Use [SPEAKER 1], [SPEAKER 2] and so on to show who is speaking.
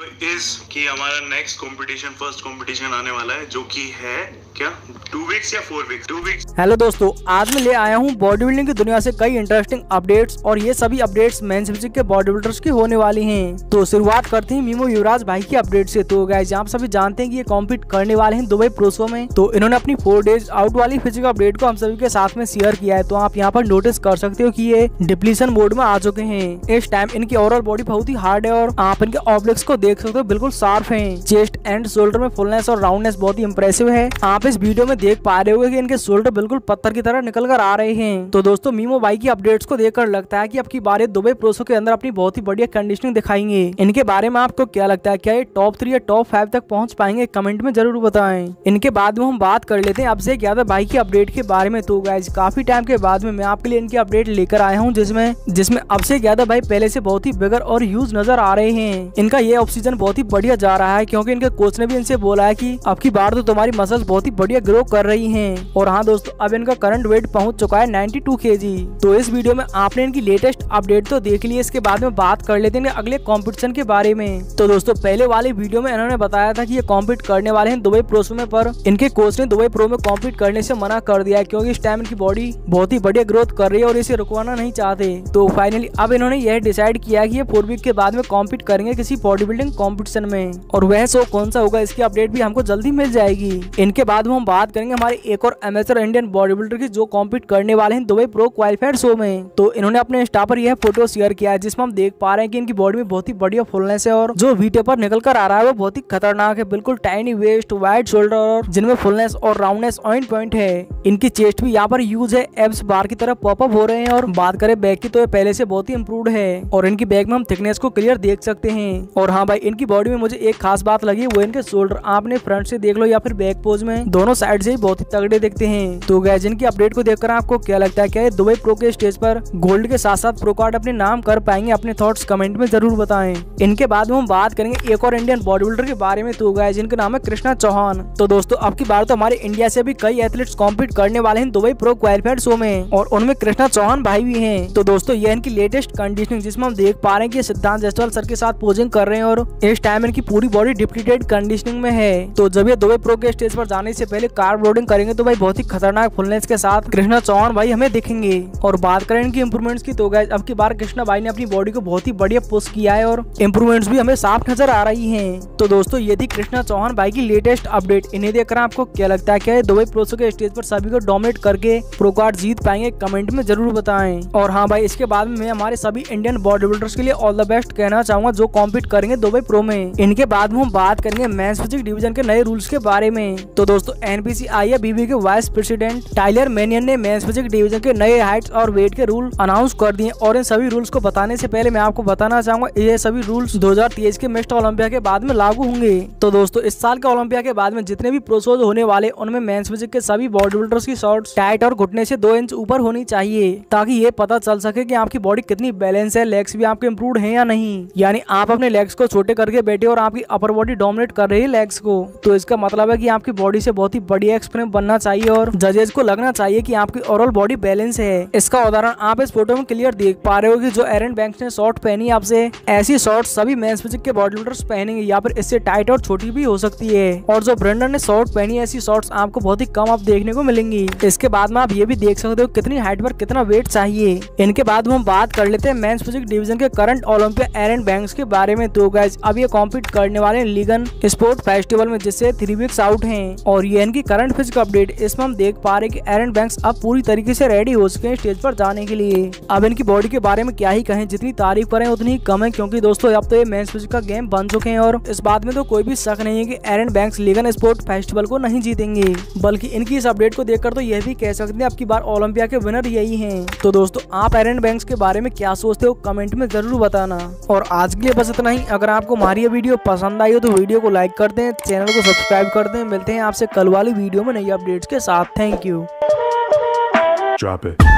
[SPEAKER 1] Is कि हमारा next competition first competition आने वाला है, जो कि है क्या 2 वीक्स या 4 वीक्स 2 वीक्स।
[SPEAKER 2] हेलो दोस्तों, आज मैं ले आया हूँ बॉडी बिल्डिंग की दुनिया से कई इंटरेस्टिंग अपडेट्स और ये सभी अपडेट्स मेंस फिजिक के बॉडी बिल्डर्स की होने वाली हैं। तो शुरुआत करते हैं मीमो युवराज भाई की अपडेट से। तो गाइस आप सभी जानते हैं कि ये कॉम्पीट करने वाले हैं दुबई प्रो शो में। तो इन्होंने अपनी 4 डेज आउट वाली फिजिकल अपडेट को हम सभी के साथ में शेयर किया है। तो आप यहाँ पर नोटिस कर सकते हो कि ये डिप्लीशन मोड में आ चुके हैं। इस टाइम इनकी ओवरऑल बॉडी बहुत ही हार्ड है और आप इनके ऑब्लिक्स को देख सकते हो, बिल्कुल शार्प है। चेस्ट एंड शोल्डर में फुलनेस और राउंडनेस बहुत ही इंप्रेसिव है। आप इस वीडियो में देख पा रहे होंगे कि इनके शोल्डर बिल्कुल पत्थर की तरह निकल कर आ रहे हैं। तो दोस्तों मीमो भाई की अपडेट्स को देखकर लगता है कि अब की बार ये दुबई प्रो शो के अंदर अपनी बहुत ही बढ़िया कंडीशनिंग दिखाएंगे। इनके बारे में आपको क्या लगता है, क्या ये टॉप 3 या टॉप 5 तक पहुंच पाएंगे? कमेंट में जरूर बताएं। इनके बाद में हम बात कर लेते हैं अभिषेक यादव भाई की अपडेट के बारे में। तो गाइस काफी टाइम के बाद में मैं आपके लिए इनकी अपडेट लेकर आया हूँ, जिसमें अभिषेक यादव भाई पहले से बहुत ही बिगर और ह्यूज नजर आ रहे हैं। इनका ये ऑफ सीजन बहुत ही बढ़िया जा रहा है, क्योंकि इनके कोच ने भी इनसे बोला है कि अब की बार तो तुम्हारी मसल्स बहुत ही बढ़िया ग्रो कर रही हैं। और हाँ दोस्तों, अब इनका करंट वेट पहुंच चुका है 92 kg। तो इस वीडियो में आपने इनकी लेटेस्ट अपडेट तो देख ली। इसके बाद में बात कर लेते हैं अगले कंपटीशन के बारे में। तो दोस्तों पहले वाली वीडियो में इन्होंने बताया था कि ये कॉम्पीट करने वाले हैं दुबई प्रो शो में, पर इनके कोच ने दुबई प्रो में कॉम्पीट करने से मना कर दिया है, क्योंकि इस टाइम इनकी बॉडी बहुत ही बढ़िया ग्रोथ कर रही है और इसे रुकवाना नहीं चाहते। तो फाइनली अब इन्होंने यह डिसाइड किया है कि ये 4 वीक के बाद में कॉम्पीट करेंगे किसी बॉडी बिल्डिंग कॉम्पिटिशन में, और वह शो कौन सा होगा इसकी अपडेट भी हमको जल्दी मिल जाएगी। इनके बाद हम बात करेंगे हमारे एक और अमेचर इंडियन बॉडी बिल्डर की, जो कॉम्पीट करने वाले हैं दुबई प्रो क्वालिफाइड शो में। तो इन्होंने अपने इंस्टा पर यह फोटो शेयर किया है, जिसमें हम देख पा रहे हैं कि इनकी बॉडी में बहुत ही बढ़िया फुलनेस है और जो वीडियो पर निकल कर आ रहा है वो बहुत ही खतरनाक है। बिल्कुल टाइनी वेस्ट, वाइड शोल्डर और जिनमें फुलनेस और राउंडनेस ऑन पॉइंट है। इनकी चेस्ट भी यहाँ पर यूज है, एब्स बार की तरह पॉपअप हो रहे हैं। और बात करें बैक की तो ये पहले से बहुत ही इम्प्रूव्ड है और इनकी बैक में हम थिकनेस को क्लियर देख सकते हैं। और हाँ भाई, इनकी बॉडी में मुझे एक खास बात लगी, वो इनके शोल्डर। आपने फ्रंट से देख लो या फिर बैक पोज में, दोनों साइड से ही बहुत ही तगड़े दिखते हैं। तो गाइस इनकी अपडेट को देखकर आपको क्या लगता है, क्या ये दुबई प्रो के स्टेज पर गोल्ड के साथ साथ प्रो कार्ड अपने नाम कर पाएंगे? अपने थॉट्स कमेंट में जरूर बताएं। इनके बाद में हम बात करेंगे एक और इंडियन बॉडी बिल्डर के बारे में। तो गाइस इनका नाम है कृष्णा चौहान। तो दोस्तों अब की बार तो हमारे इंडिया से भी कई एथलीट्स कॉम्पीट करने वाले हैं दुबई प्रो क्वालिफाइड शो में, और उनमें कृष्णा चौहान भाई भी हैं। तो दोस्तों ये इनकी लेटेस्ट कंडीशनिंग, जिसमें हम देख पा रहे हैं कि सिद्धांत जायसवाल सर के साथ पोजिंग कर रहे हैं और इस टाइम इनकी पूरी बॉडी डिप्लीटेड कंडीशनिंग में है। तो जब ये दुबई प्रो के स्टेज पर जाने से पहले कार्ब लोडिंग करेंगे तो भाई बहुत ही खतरनाक फुलनेस के साथ कृष्णा चौहान भाई हमें दिखेंगे। और बात करें इनकी इंप्रूवमेंट्स की, तो गाइस अब की बार कृष्णा भाई ने अपनी बॉडी को बहुत ही बढ़िया पुश किया है और इंप्रूवमेंट्स भी हमें साफ नजर आ रही हैं। तो दोस्तों ये थी कृष्णा चौहान भाई की लेटेस्ट अपडेट। इन्हें देखकर आपको क्या लगता है, क्या ये दुबई प्रो शो के स्टेज पर सभी को डोमिनेट करके प्रो कार्ड जीत पाएंगे? कमेंट में जरूर बताएं। और हाँ भाई, इसके बाद में मैं हमारे सभी इंडियन बॉडी बिल्डर्स के लिए ऑल द बेस्ट कहना चाहूंगा, जो कॉम्पीट करेंगे दुबई प्रो में। इनके बाद में हम बात करेंगे मेंस फिजिक डिवीजन के नए रूल्स के बारे में। तो दोस्तों NPCIABB के वाइस प्रेसिडेंट टाइलर मैनियन ने मेंस फिजिक डिवीजन के नए हाइट्स और वेट के रूल अनाउंस कर दिए। और इन सभी रूल्स को बताने से पहले मैं आपको बताना चाहूंगा, ये सभी रूल्स 2023 के मिस्टर ओलंपिया के बाद में लागू होंगे। तो दोस्तों इस साल के ओलंपिया के बाद में जितने भी प्रो शोज होने वाले, उनमें मेंस फिजिक के सभी बॉडी बिल्डर्स की शॉर्ट्स टाइट और घुटने से 2 इंच ऊपर होनी चाहिए, ताकि ये पता चल सके कि आपकी बॉडी कितनी बैलेंस है, लेग्स भी आपके इम्प्रूव है या नहीं। यानी आप अपने लेग्स को छोटे करके बैठे और आपकी अपर बॉडी डोमिनेट कर रही है लेग्स को, तो इसका मतलब है कि आपकी बॉडी से बहुत ही बढ़िया एक्सपीरियंस बनना चाहिए और जजेस को लगना चाहिए कि आपकी ओवरऑल बॉडी बैलेंस है। इसका उदाहरण आप इस फोटो में क्लियर देख पा रहे हो कि जो एरन बैंक्स ने शॉर्ट पहनी आपसे, ऐसी शॉर्ट्स सभी मेंस फिजिक के बॉडी बिल्डर्स पहनेंगे, या फिर इससे टाइट और छोटी भी हो सकती है। और जो ब्रेंडन ने शॉर्ट पहनी, ऐसी शॉर्ट्स आपको बहुत ही कम आप देखने को मिलेंगी। इसके बाद में आप ये भी देख सकते हो कितनी हाइट पर कितना वेट चाहिए। इनके बाद हम बात कर लेते हैं मेंस फिजिक डिवीजन के करंट ओलंपिया एरन बैंक्स के बारे में। तो गाइस अब ये कॉम्पीट करने वाले लीगन स्पोर्ट फेस्टिवल में, जिससे 3 वीक्स आउट हैं। और ये इनकी करंट फिजिक अपडेट, इसमें हम देख पा रहे हैं कि एरन बैंक्स अब पूरी तरीके से रेडी हो चुके हैं स्टेज पर जाने के लिए। अब इनकी बॉडी के बारे में क्या ही कहें, जितनी तारीफ करें उतनी ही कम है, क्योंकि दोस्तों अब तो ये मेंस फिजिक का गेम बन चुके हैं। और इस बात में तो कोई भी शक नहीं है कि Erin Banks Legion sport festival को नहीं जीतेंगे, बल्कि इनकी इस अपडेट को देखकर तो यह भी कह सकते हैं अब की बार ओलंपिया के विनर यही हैं। तो दोस्तों आप एरन बैंक्स के बारे में क्या सोचते हो? कमेंट में जरूर बताना। और आज के लिए बस इतना ही। अगर आपको हमारी ये वीडियो पसंद आई हो तो वीडियो को लाइक कर दें, चैनल को सब्सक्राइब कर दें। मिलते हैं आपसे कल वाली वीडियो में नई अपडेट्स के साथ। Thank you.
[SPEAKER 1] Drop it.